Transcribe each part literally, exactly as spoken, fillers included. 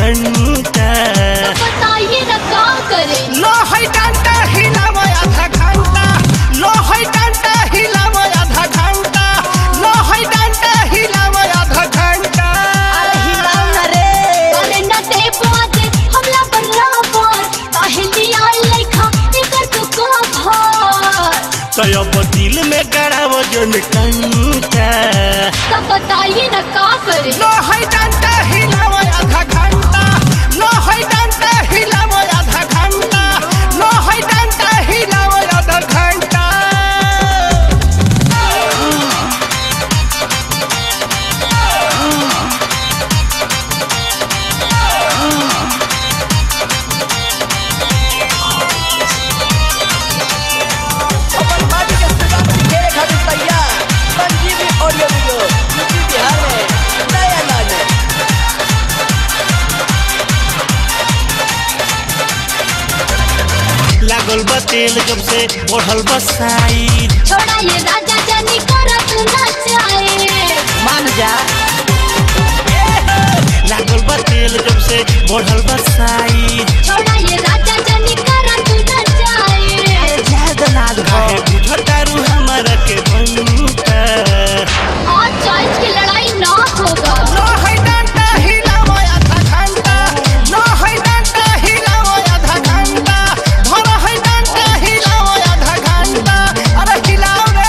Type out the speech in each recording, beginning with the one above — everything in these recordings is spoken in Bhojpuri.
घंटा। बताइए ना का करे। लो है डंडा हिलावा आधा घंटा, लो है डंडा हिलावा आधा घंटा, लो है डंडा हिलावा आधा घंटा। अरे हिलाओ ना रे। अरे ना दे बाजे हमला बराबर काहे लिया लेखा एकर तो का भार। तो अब दिल में गड़ाव जन कंटा। तब बताइए ना का करे। लो है डंडा हिलावा आधा घंटा, लो है डंडा हिलावा आधा घंटा, लो है डंडा हिलावा आधा घंटा। अपन माटी के सुगंध बिखेरे खातिर तैयार Sanjeevi audio video UP Bihar में नया अंदाज में। लागल बा तेल जब से बढ़ल बा साइज। छोड़ा ये राजा जानी करत ना चाहे। मान जा। लागल बा तेल जब से बढ़ल बा साइज। छोड़ा ये राजा जानी करत ना चाहे। अरे जाए तो नाद काहे बुझतारू हमारा के बनता। आज चॉइस की लड़ाई ना होगा। लो है डंडा हिलावा आधा घंटा, लो है डंडा हिलावा आधा घंटा, धरो है डंडा हिलावा आधा घंटा। अरे हिलाओ रे।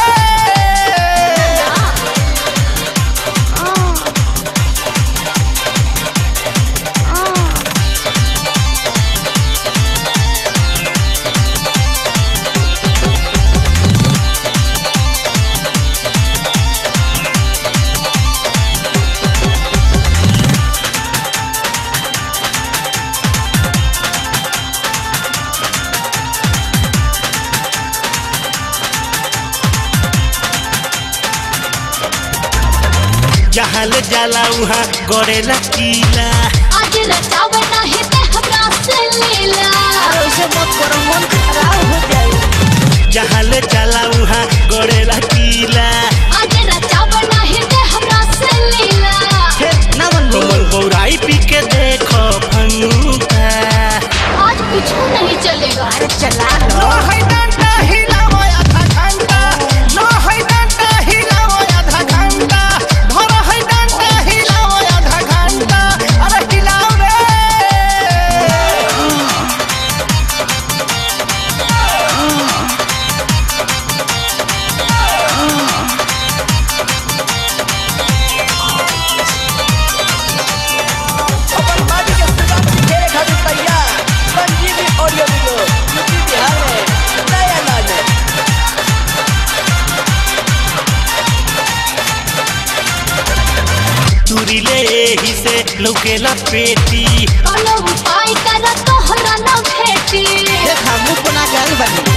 जहाँ ले जाला वहाँ गोरेला कीला। आज रचाव नहीं ते हमरा से लीला। अरे उसे मत करो मन खराब हो जाए। जहाँ ले जाला वहाँ गोरेला कीला। आज रचाव नहीं ते हमरा से लीला। हे ना मन तो मन बौराई पी के देखो फंटा। आज कुछ नहीं चलेगा। अरे चला लो लो। है डंडा हिलावा आधा घंटा, लो है डंडा हिलावा आधा घंटा, धरो है डंडा हिलावा आधा घंटा। अरे हिलाओ रे। अपन माटी के सुगंध बिखेरे खातिर तैयार Sanjeevi audio video UP Bihar में नया अंदाज में। तुरी ले ही से लौकेला पेटी। कोनो उपाय कर तोहरा न भेटी। देख हम मुंह बना के आगे बढ़ी।